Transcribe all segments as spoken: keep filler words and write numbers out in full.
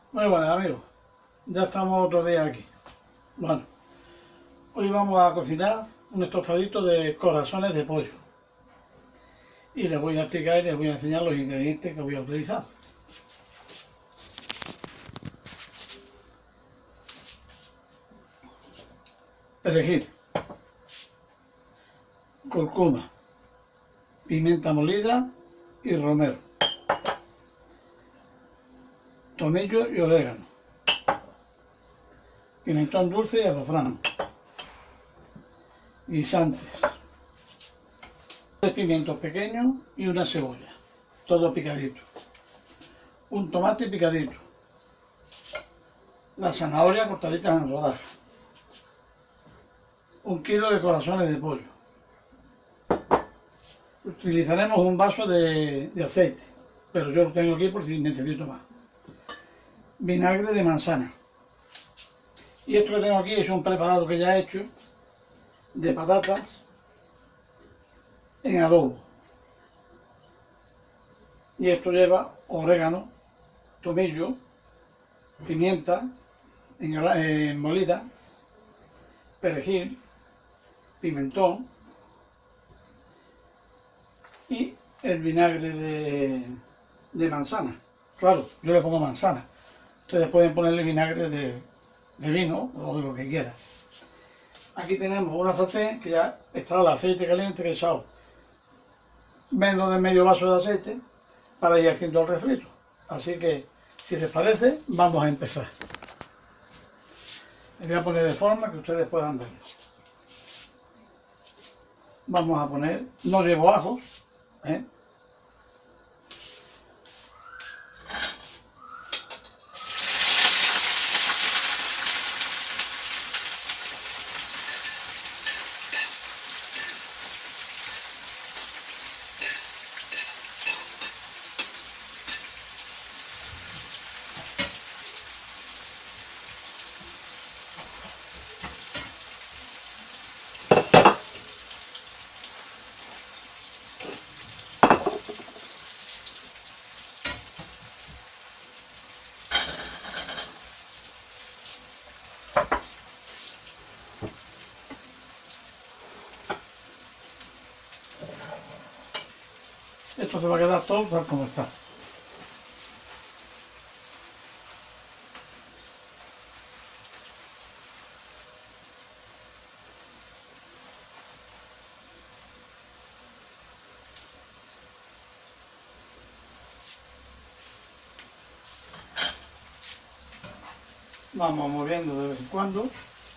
Muy buenas amigos, ya estamos otro día aquí. Bueno, hoy vamos a cocinar un estofadito de corazones de pollo y les voy a explicar y les voy a enseñar los ingredientes que voy a utilizar. Perejil, cúrcuma, pimienta molida y romero, tomillo y orégano, pimentón dulce y azafrán, guisantes, tres pimientos pequeños y una cebolla, todo picadito, un tomate picadito, la zanahoria cortadita en rodajas, un kilo de corazones de pollo. Utilizaremos un vaso de, de aceite, pero yo lo tengo aquí por si necesito más. Vinagre de manzana. Y esto que tengo aquí es un preparado que ya he hecho de patatas en adobo. Y esto lleva orégano, tomillo, pimienta en molida, perejil, pimentón y el vinagre de, de manzana. Claro, yo le pongo manzana. Ustedes pueden ponerle vinagre de, de vino o de lo que quieran. Aquí tenemos una sartén que ya está el aceite caliente que he echado menos de medio vaso de aceite para ir haciendo el refrito. Así que, si les parece, vamos a empezar. Les voy a poner de forma que ustedes puedan verlo. Vamos a poner, no llevo ajos, ¿eh? Esto se va a quedar todo tal como está. Vamos moviendo de vez en cuando.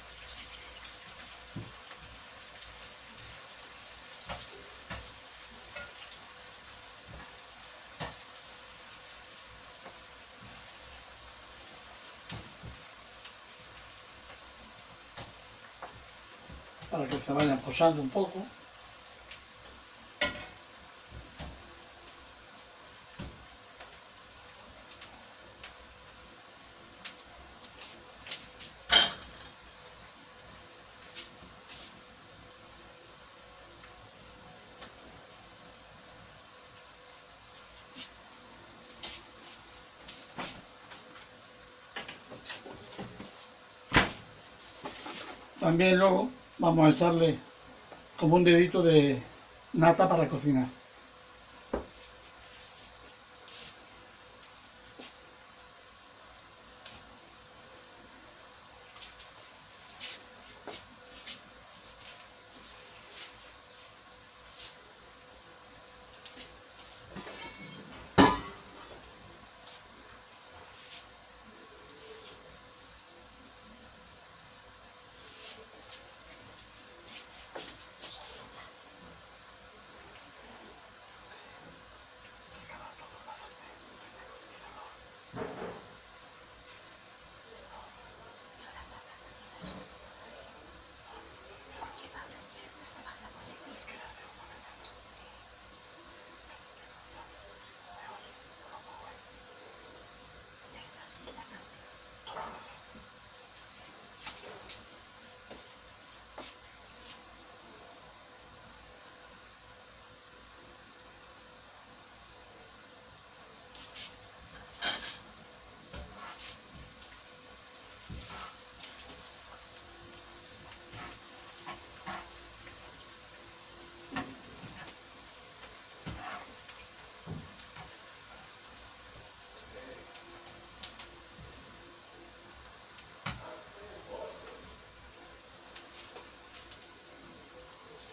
Para que se vayan posando un poco. También luego vamos a echarle como un dedito de nata para cocinar.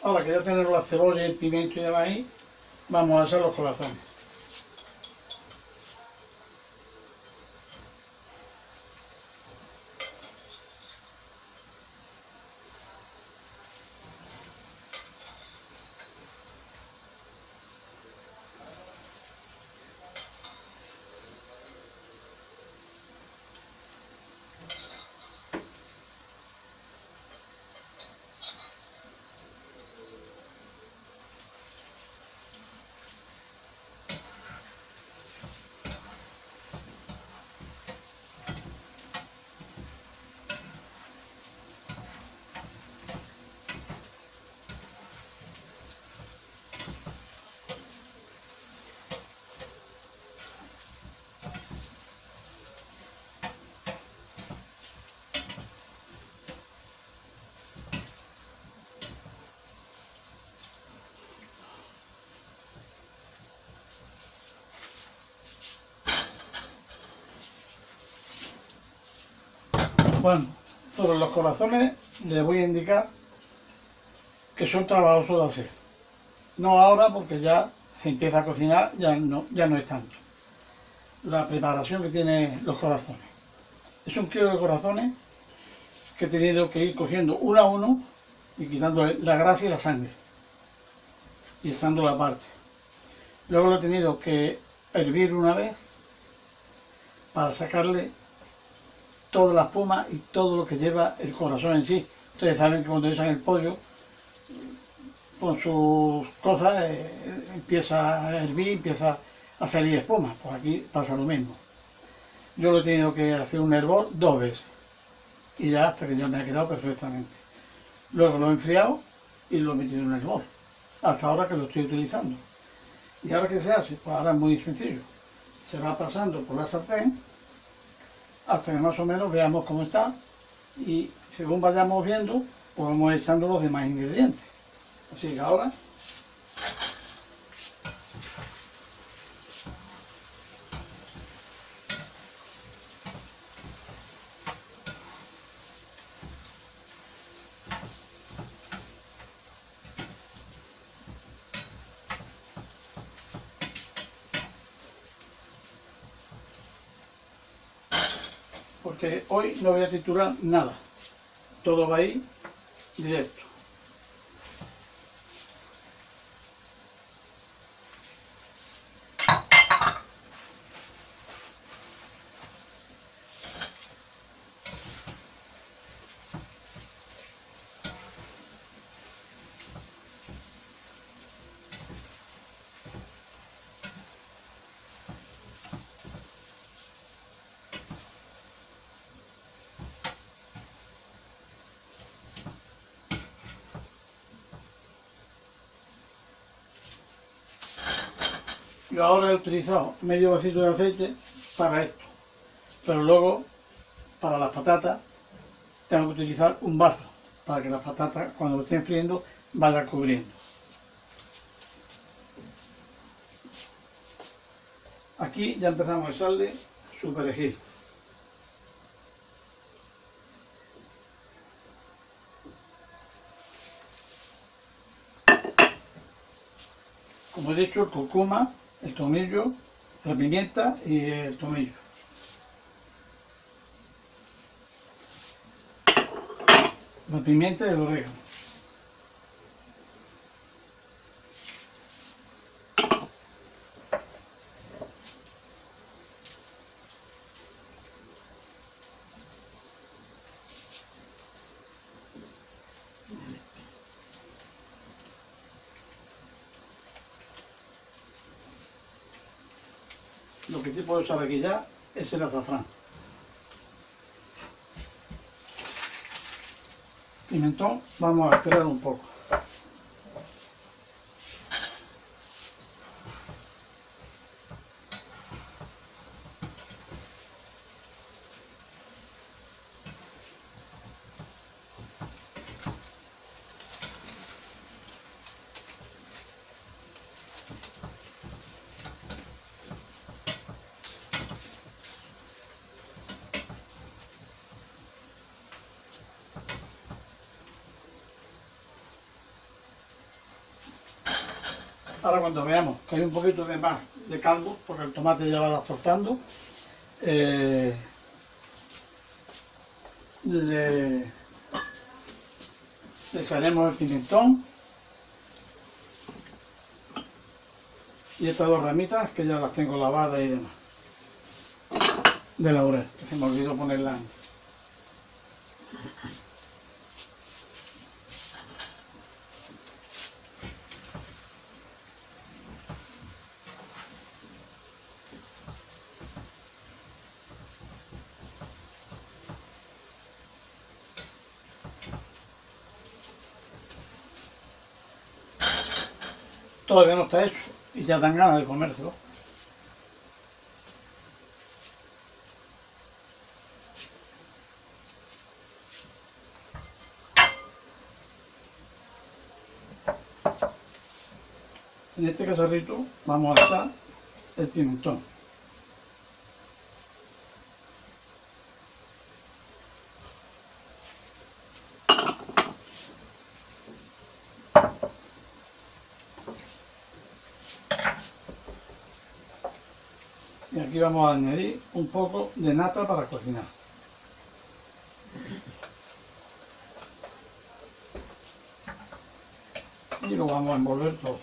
Ahora que ya tenemos la cebolla, el pimiento y demás ahí, vamos a hacer los corazones. Bueno, sobre los corazones les voy a indicar que son trabajosos de hacer. No ahora porque ya se empieza a cocinar, ya no, ya no es tanto. La preparación que tienen los corazones. Es un kilo de corazones que he tenido que ir cogiendo uno a uno y quitando la grasa y la sangre. Y echando la parte. Luego lo he tenido que hervir una vez para sacarle toda la espuma y todo lo que lleva el corazón en sí. Ustedes saben que cuando echan el pollo con sus cosas eh, empieza a hervir, empieza a salir espuma. Pues aquí pasa lo mismo. Yo lo he tenido que hacer un hervor dos veces y ya hasta que ya me ha quedado perfectamente. Luego lo he enfriado y lo he metido en un hervor hasta ahora que lo estoy utilizando. ¿Y ahora qué se hace? Pues ahora es muy sencillo. Se va pasando por la sartén hasta que más o menos veamos cómo está y según vayamos viendo, pues vamos echando los demás ingredientes. Así que ahora porque hoy no voy a triturar nada, todo va a ir directo. Yo ahora he utilizado medio vasito de aceite para esto, pero luego para las patatas tengo que utilizar un vaso para que las patatas cuando lo estén friendo vayan cubriendo. Aquí ya empezamos a echarle su perejil. Como he dicho, el cúrcuma, el tomillo, la pimienta y el tomillo. La pimienta y el orégano. Lo que sí puedo usar aquí ya es el azafrán. Pimentón, vamos a esperar un poco. Ahora cuando veamos que hay un poquito de más de caldo, porque el tomate ya va soltando, eh, le, le echaremos el pimentón y estas dos ramitas que ya las tengo lavadas y demás, de laurel, que se me olvidó ponerla antes. Todavía no está hecho y ya dan ganas de comérselo. En este cacharrito vamos a echar el pimentón. Y aquí vamos a añadir un poco de nata para cocinar. Y lo vamos a envolver todo.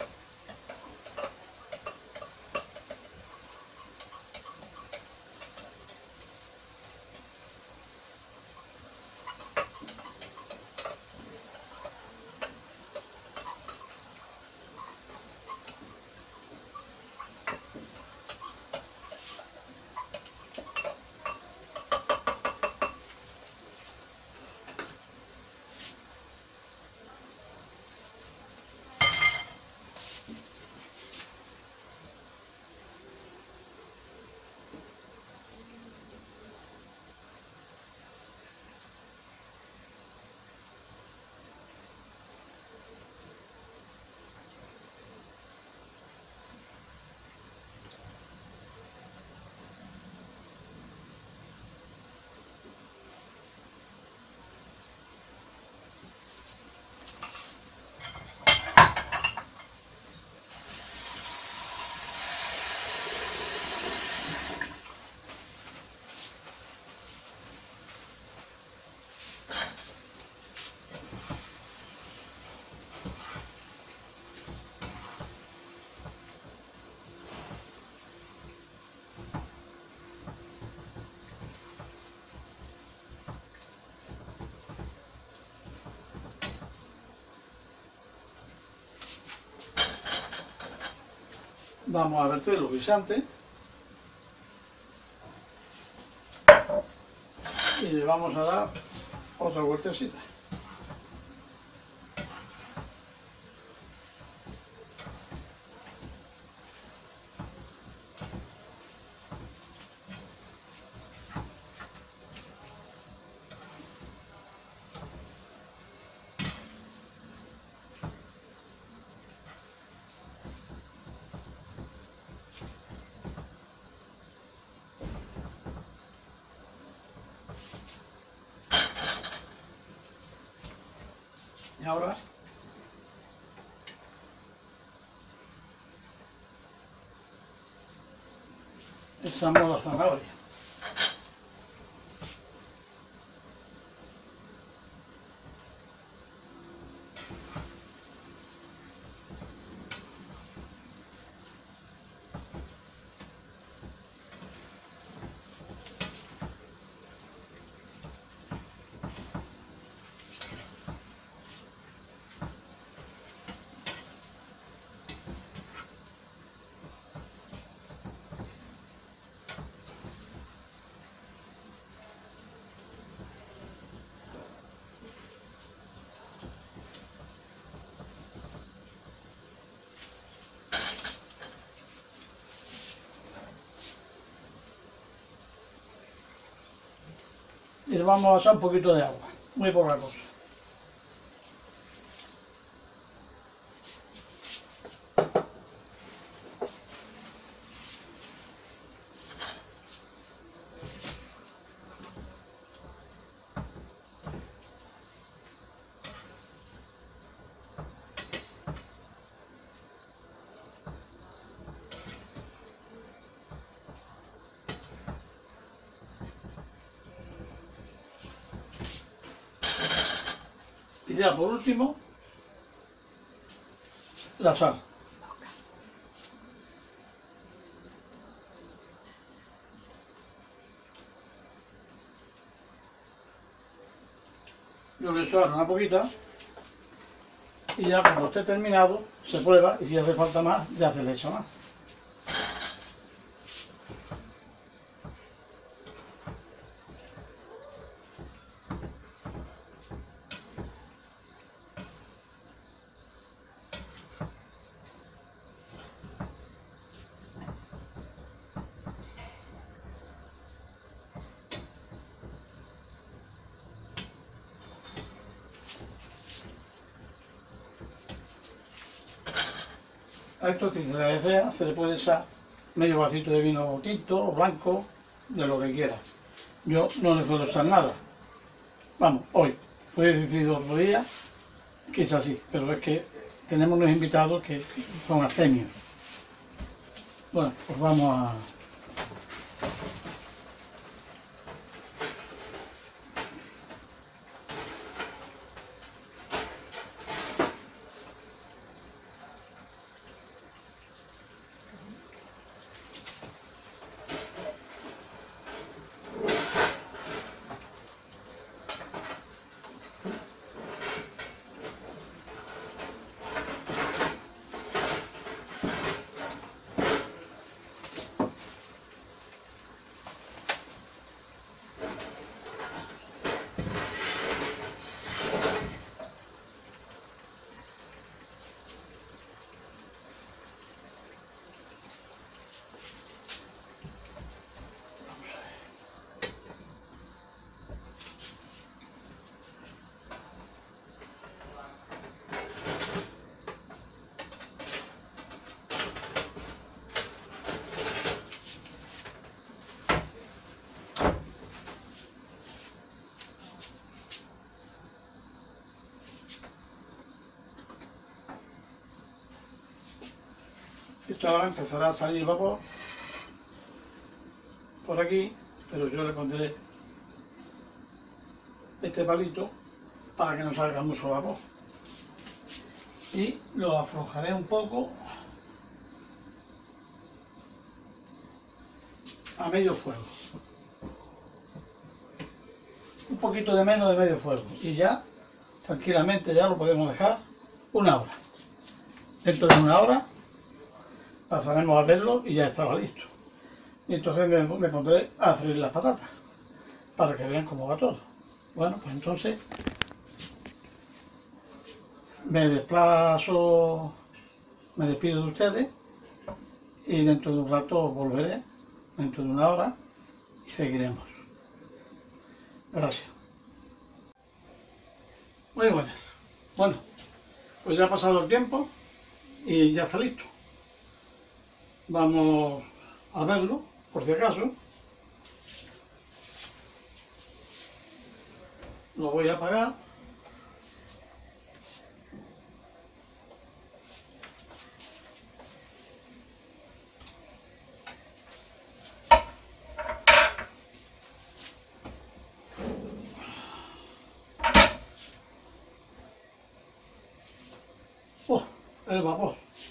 Vamos a verter los guisantes y le vamos a dar otra vueltecita. Y ahora echamos la zanahoria. Y le vamos a echar un poquito de agua, muy poca cosa. ya por último, la sal. Yo le echo una poquita y ya cuando esté terminado se prueba y si hace falta más ya se le echa más. A esto, si se le desea, se le puede echar medio vasito de vino tinto o blanco, de lo que quiera. Yo no le puedo echar nada. Vamos, hoy. Puede decir otro día que es así, pero es que tenemos unos invitados que son abstemios. Bueno, pues vamos a... Esto ahora empezará a salir vapor por aquí, pero yo le pondré este palito para que no salga mucho vapor y lo aflojaré un poco a medio fuego, un poquito de menos de medio fuego, y ya tranquilamente ya lo podemos dejar una hora. Dentro de una hora pasaremos a verlo y ya estará listo. Y entonces me, me pondré a freír las patatas para que vean cómo va todo. Bueno, pues entonces me desplazo, me despido de ustedes y dentro de un rato volveré, dentro de una hora, y seguiremos. Gracias. Muy buenas. Bueno, pues ya ha pasado el tiempo y ya está listo. Vamos a verlo, por si acaso. Lo voy a apagar. Oh, el vapor.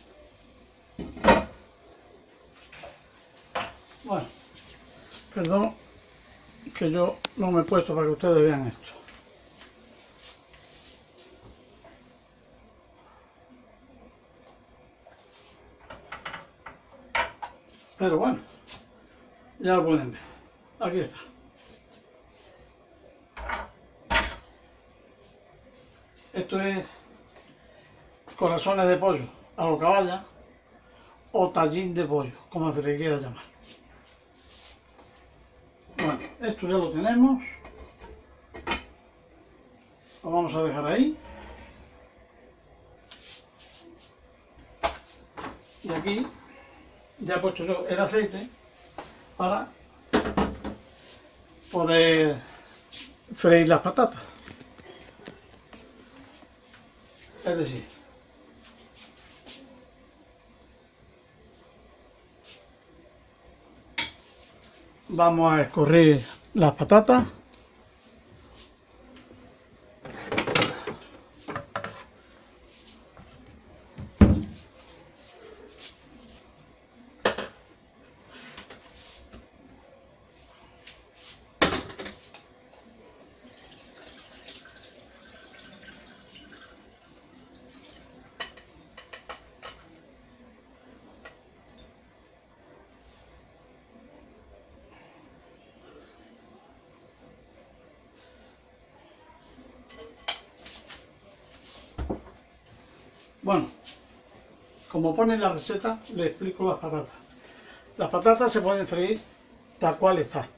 Bueno, perdón que yo no me he puesto para que ustedes vean esto. Pero bueno, ya lo pueden ver. Aquí está. Esto es corazones de pollo a lo caballa o tallín de pollo, como se le quiera llamar. Bueno, esto ya lo tenemos. Lo vamos a dejar ahí. Y aquí ya he puesto yo el aceite para poder freír las patatas. Es decir, vamos a escurrir las patatas Bueno, como pone en la receta, le explico las patatas. Las patatas se pueden freír tal cual está.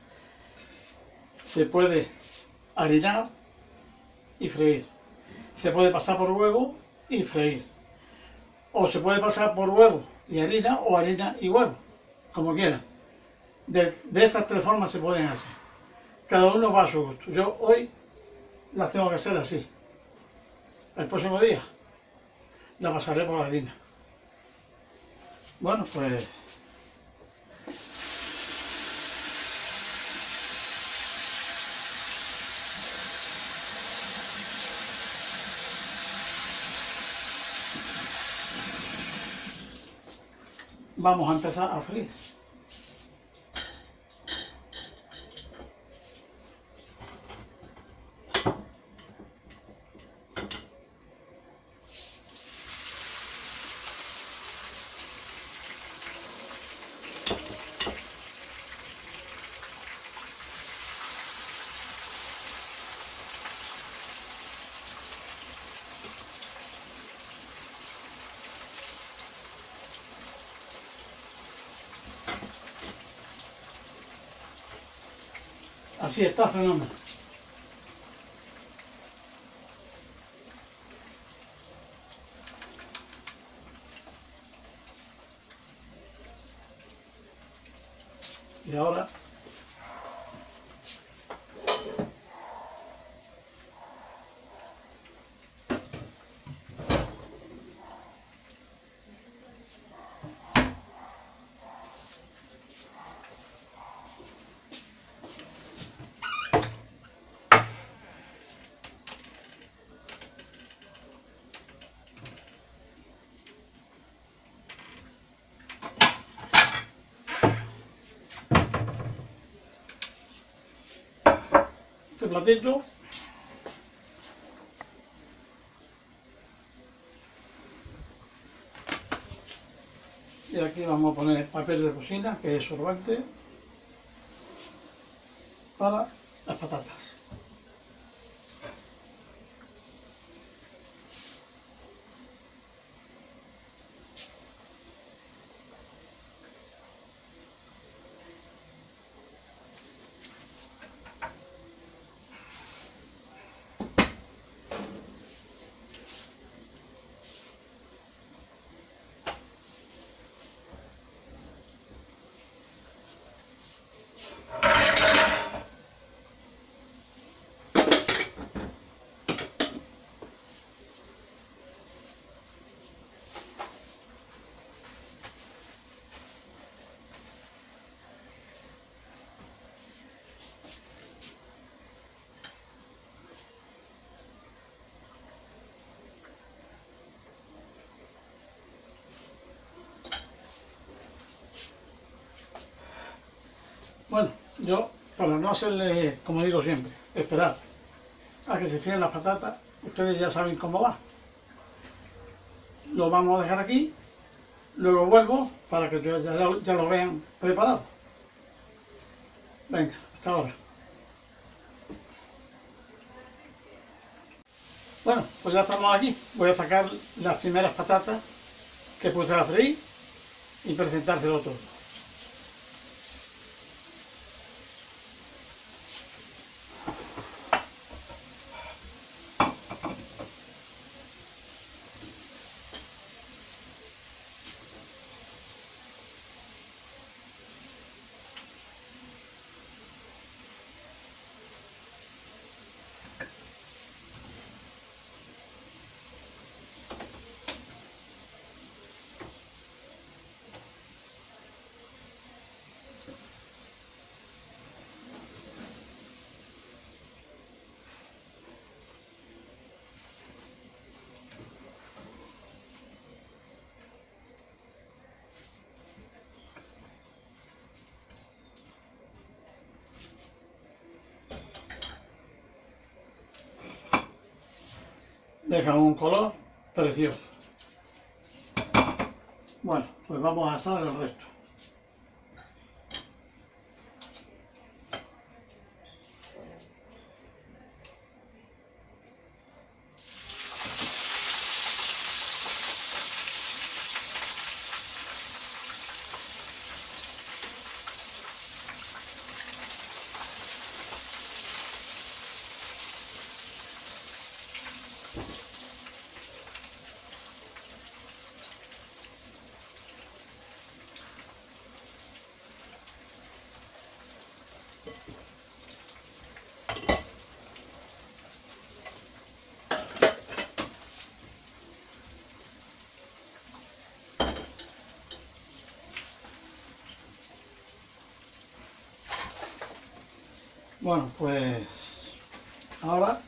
Se puede harinar y freír. Se puede pasar por huevo y freír. O se puede pasar por huevo y harina, o harina y huevo, como quieran. De, de estas tres formas se pueden hacer. Cada uno va a su gusto. Yo hoy las tengo que hacer así. El próximo día la pasaré por la harina. Bueno, pues vamos a empezar a freír. Así está, fenómeno. Y ahora este platito y aquí vamos a poner papel de cocina, que es sorbante, para las patatas. Bueno, yo, para no hacerle, como digo siempre, esperar a que se fríen las patatas, ustedes ya saben cómo va. Lo vamos a dejar aquí, luego vuelvo para que ya, ya, ya lo vean preparado. Venga, hasta ahora. Bueno, pues ya estamos aquí. Voy a sacar las primeras patatas que puse a freír y presentárselo todo. Dejan un color precioso. Bueno, pues vamos a asar el resto. Bueno, pues ahora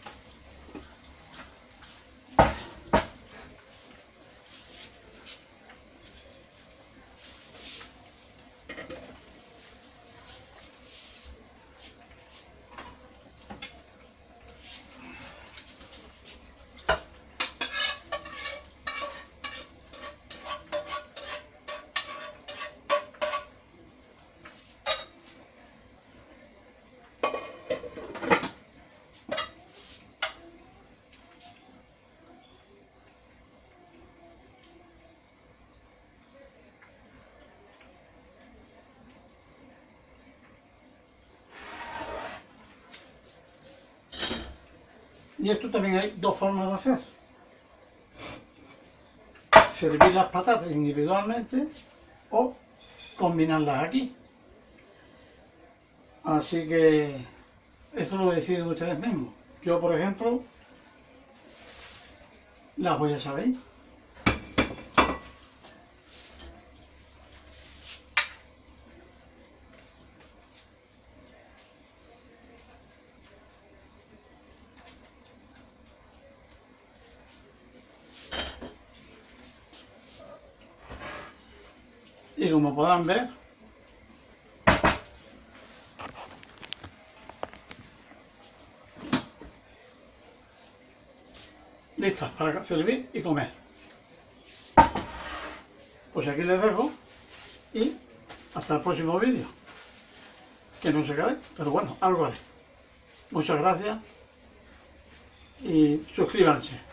y esto también hay dos formas de hacer. Servir las patatas individualmente o combinarlas aquí. Así que esto lo deciden ustedes mismos. Yo, por ejemplo, las voy a saber. Y como podrán ver, listas para servir y comer. Pues aquí les dejo y hasta el próximo vídeo. Que no se cae, pero bueno, algo haré. Muchas gracias y suscríbanse.